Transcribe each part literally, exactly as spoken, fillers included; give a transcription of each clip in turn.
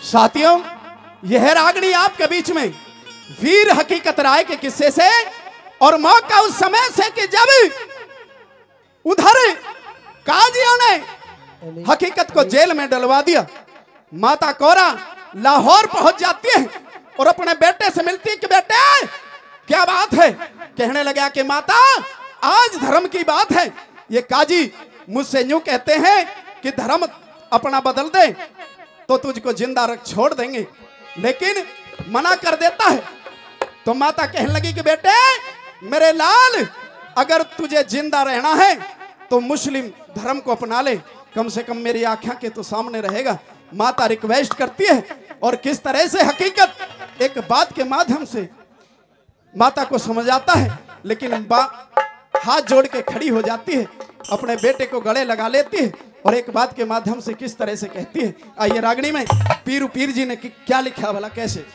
साथियों, यह रागनी आपके बीच में वीर हकीकत राय के किस्से से और मौका उस समय से कि जब उधर काजियों ने हकीकत को जेल में डलवा दिया। माता कौरा लाहौर पहुंच जाती है और अपने बेटे से मिलती है कि बेटे क्या बात है। कहने लगा कि माता आज धर्म की बात है। ये काजी मुझसे यूं कहते हैं कि धर्म अपना बदल दे तो तुझको जिंदा रख छोड़ देंगे, लेकिन मना कर देता है। तो माता कहने लगी कि बेटे मेरे लाल, अगर तुझे जिंदा रहना है तो मुस्लिम धर्म को अपना ले, कम से कम मेरी आंखें के तो सामने रहेगा। माता रिक्वेस्ट करती है और किस तरह से हकीकत एक बात के माध्यम से माता को समझ आता है, लेकिन हाथ जोड़ के खड़ी हो जाती है, अपने बेटे को गले लगा लेती है और एक बात के माध्यम से किस तरह से कहती है। आइए रागनी में पीरू पीर जी ने क्या लिखा भला कैसे।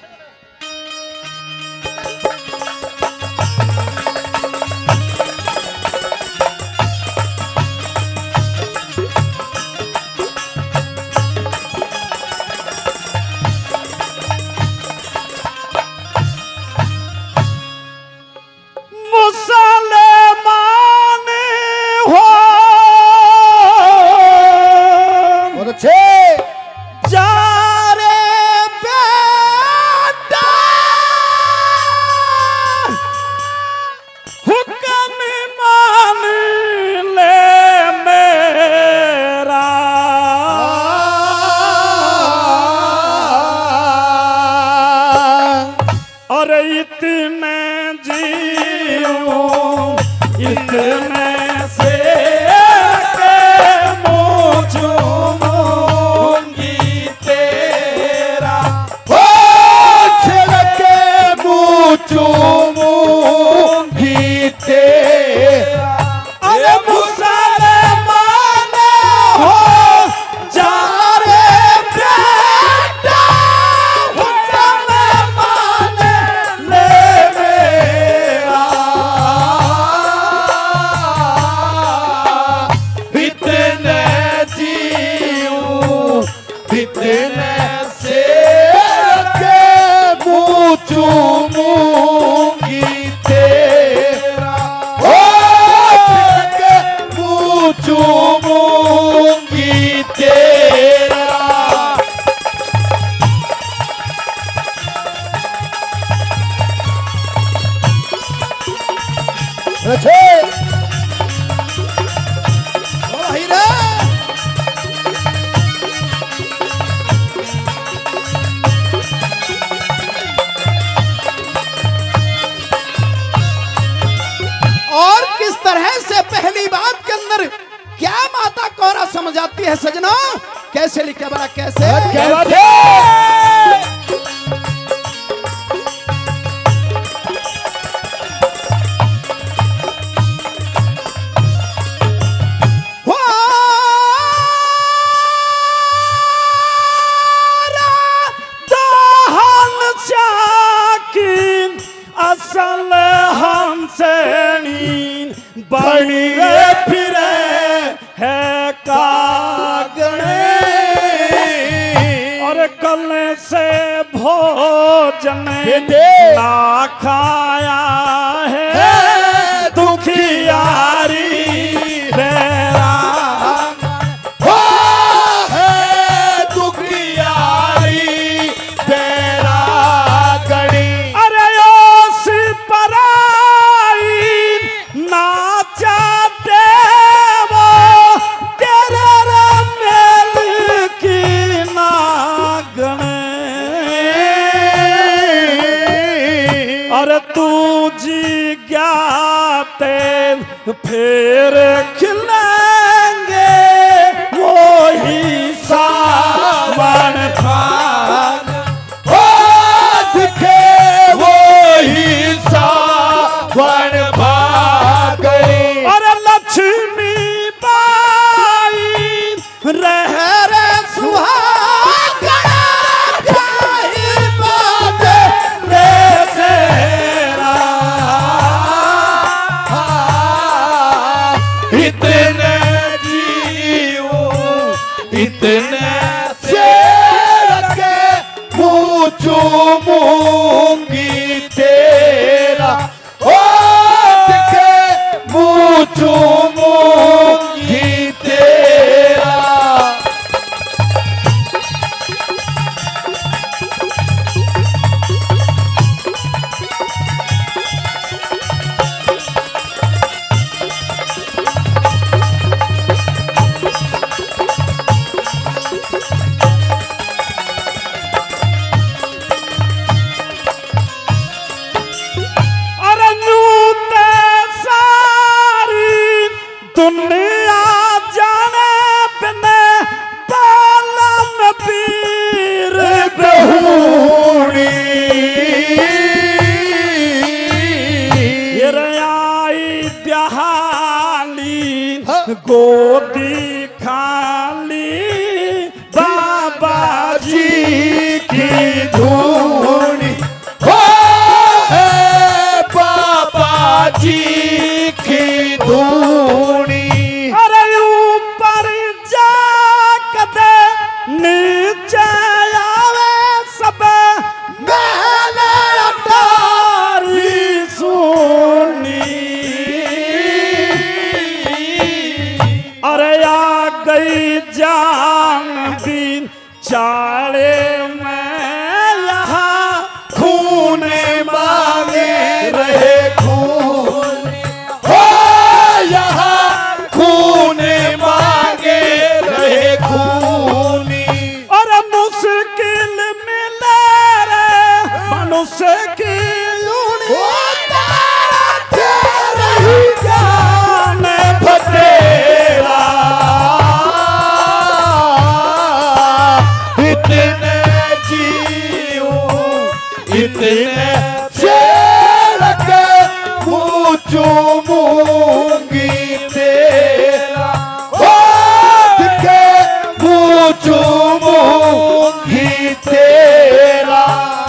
और किस तरह से पहली बात के अंदर क्या माता कौरा समझ आती है सजना, कैसे लिखा बड़ा कैसे क्या बात है। असल हमसेनी बनी फिरे है कागणे और कल से भोजन ना खाया है दुखियारी बेरा हो है दुखियारी बेरा गणी। अरे तू जी ज्ञाते फिर खिलेंगे वही सावन फाग हो दिखे वही सावन भाग। अरे लक्ष्मी बाई रह रे सुहा चूमूंगी तेरा, ओ दिखे मुँह चूमूंगी तेरा। दुनिया जाने बिने पालन पीर बहुड़ी आई ब्याहाली गोदी खाली बाबा जी की धूनी हो है बाबा जी की धूनी। अरे ऊपर जा कदे नीचे आवे सब मैंने तारी सुनी। अरे आ गई जान दिन चाले में यहाँ खून मांगे रहे खून हो यहाँ खून मांगे रहे खूनी। और मुश्किल मिले रे मनुष्य की जान बतेरा इतने जीऊं इतने शेर के मुँह चूमूंगी तेरा, ओ दिखे मुँह चूमूंगी तेरा।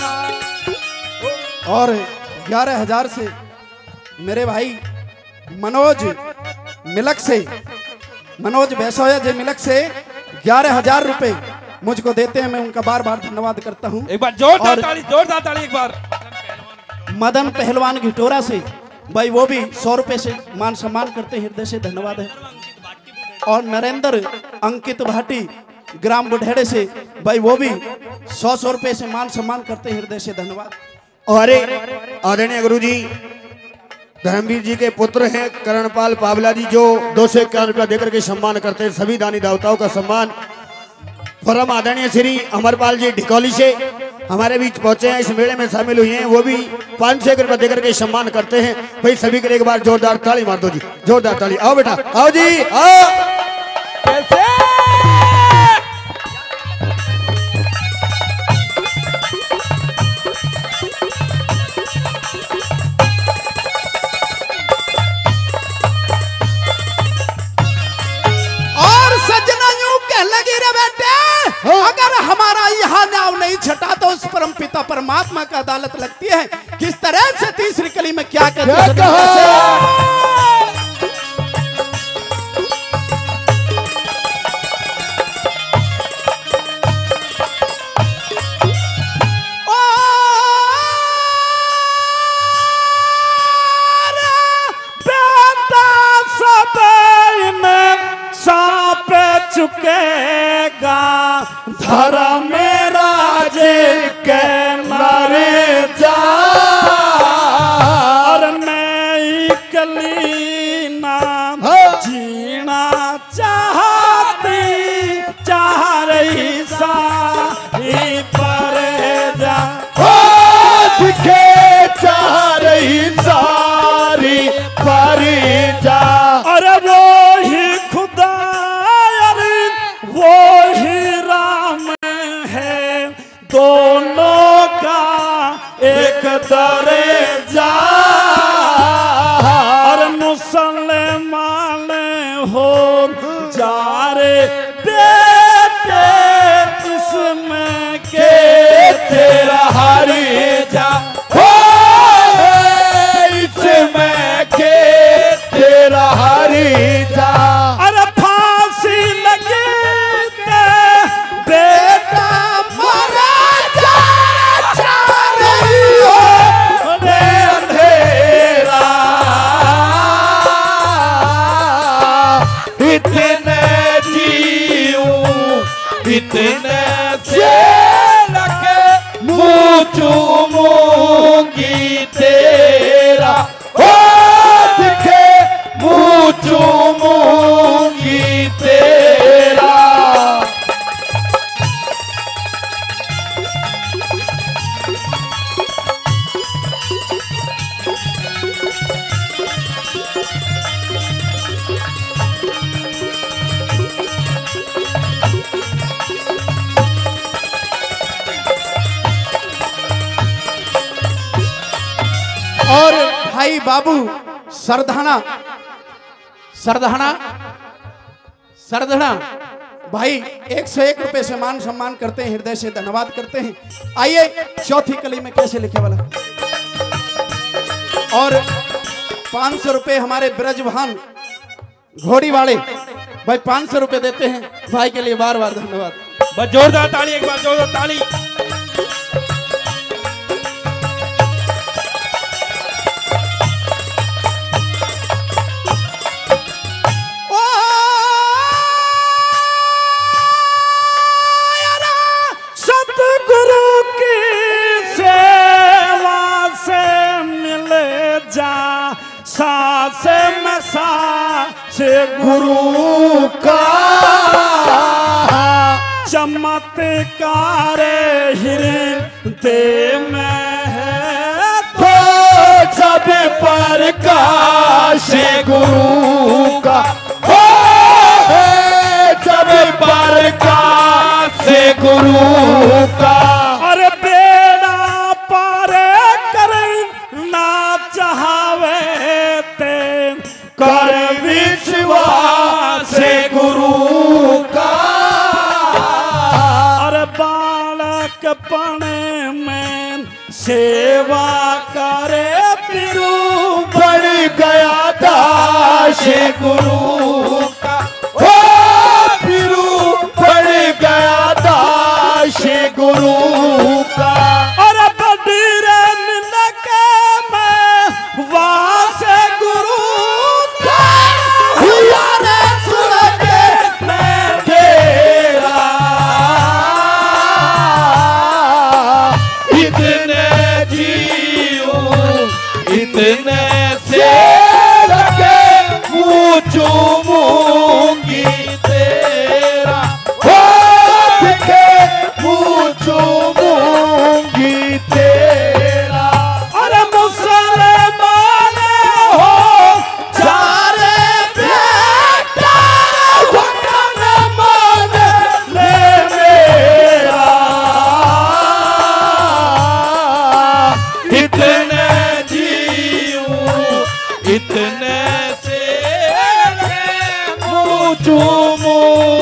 और ग्यारह हजार से मेरे भाई मनोज मिलक से, मनोज भैसोया जी मिलक से ग्यारह हजार रुपए मुझको देते हैं। मैं उनका बार बार धन्यवाद करता हूं। एक बार जोरदार ताली, जोरदार ताली एक बार। मदन पहलवान घिटोरा से भाई वो भी सौ रुपए से मान सम्मान करते हैं, हृदय से धन्यवाद है। और नरेंद्र अंकित भाटी ग्राम बुढ़ेड़े से भाई वो भी सौ सौ रुपए से मान सम्मान करते हैं, हृदय से धन्यवाद। और आदरणीय गुरु जी धर्मवीर जी के पुत्र हैं करणपाल पावला जी, जो दो सौ इक्यावन रुपया देकर के सम्मान करते हैं। सभी दानी दावताओं का सम्मान। परम आदरणीय श्री अमरपाल जी ढिकौली से हमारे बीच पहुंचे हैं, इस मेले में शामिल हुए हैं। वो भी पाँच सौ रुपया देकर के सम्मान करते हैं। भाई सभी के लिए एक बार जोरदार ताली मार दो जी, जोरदार ताली। आओ बेटा आओ जी आओ। कैसे लगी रे बेटे, अगर हमारा यहाँ नाव नहीं छटा तो उस परम पिता परमात्मा का अदालत लगती है। किस तरह से तीसरी कली में क्या कहते हैं? चुकेगा धर्म में राजे के मारे जा। और मैं कली नाम जीना चाहती चाह रही सारी पर जा। दिखे चाह रही सारी पर जा। अरे वो ही खुदा वो ही राम है, दोनों का एक दर्जा। और मुसलमान हो जा रे बेटे इसमें के तेरा हरी जा। इसमें के तेरा हरी जा। अरे फांसी लगी बेटा मरा जा और भाई बाबू सरधाना सरधाना सरधना भाई एक सौ एक रुपए से मान सम्मान करते हैं, हृदय से धन्यवाद करते हैं। आइए चौथी कली में कैसे लिखे वाला और पांच सौ रुपए हमारे ब्रजभान घोड़ी वाले भाई पांच सौ रुपए देते हैं, भाई के लिए बार बार धन्यवाद। बस जोरदार ताली, एक बार जोरदार ताली। सतगुरु की सेवा से मिले जा सास में सास गुरु का चमत्कार हृदय में है तो सब प्रकाश गुरु का हो है सब प्रकाश गुरु का। और बेड़ा पार करना चाहवे ते कर विश्वास गुरु का। और बालक पने में सेवा करे तिरु बढ़ गया दास गुरु का हो फिरू बढ़ गया दास गुरु का। और बडीरे मिलके में वास गुरु का हुआ रे सुन के मैं तेरा इतने जीऊं इतने से लगे मुँह चूमूंगी तेरा हो दिखे मुँह चूमूंगी तेरा। और मुसलमान हो सारे बेटा वतन मान ले मेरा इतने जीऊं इतने से मुँह चूमूं